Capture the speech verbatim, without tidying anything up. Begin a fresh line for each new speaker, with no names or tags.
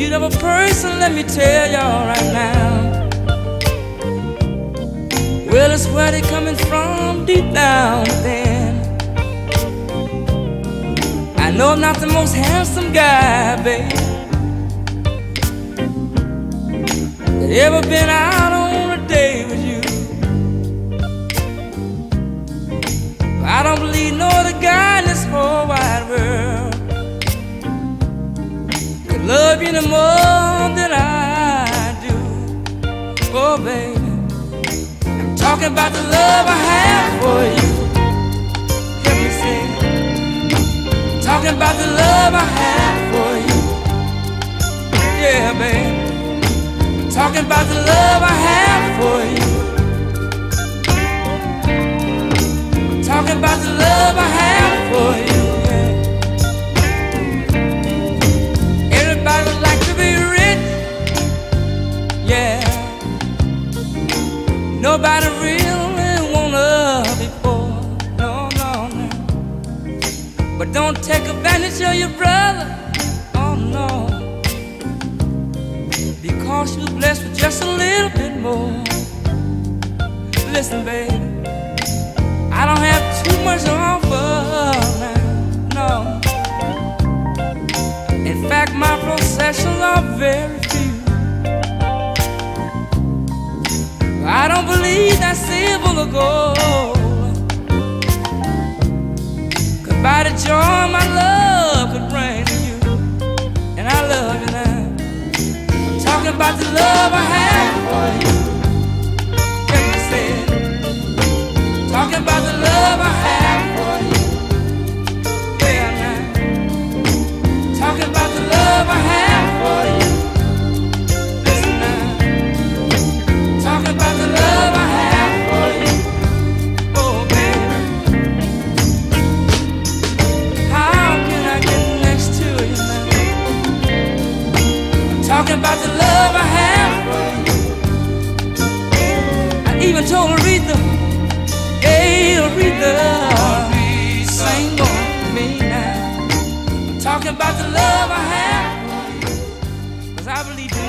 beautiful person, let me tell y'all right now. Well, it's where they coming from deep down within. I know I'm not the most handsome guy, babe, that ever been out on a day with you. But I don't believe no other guy in this whole wide world could love you no more than I do. Oh, baby, I'm talking about the love I have for you. Let me say, talking about the love I have for you. Yeah, babe, talking about the love I have for you. Talking about the love I have for you. Yeah. Everybody would like to be rich. Yeah. Nobody really wanna be poor. No, no, no. But don't take advantage of your brother. Oh no. Because you're blessed with just a little bit more. Listen, baby, I don't have too much to offer now, no. In fact, my possessions are very few. I don't believe that silver or gold could buy the joy my love could bring to you. And I love you now. I'm talking about the love I have for you. Let me say it. Talking about the love I have for you. Yeah, now. Talking about the love I have for you. Listen now. Talking about the love I have for you. Oh, baby, how can I get next to you now? I'm talking about the love I have for you. I even told Aretha, hey, Aretha, sing on me now. I'm talking about the love I have for you, 'cause I believe